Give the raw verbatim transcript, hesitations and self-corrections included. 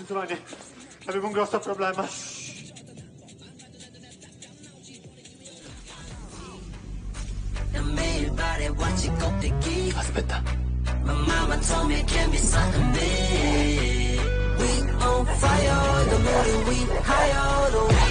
Giovanni, avevo un grosso problema. Aspetta. My mama told me it can be something big. We on fire, the moon we higher, the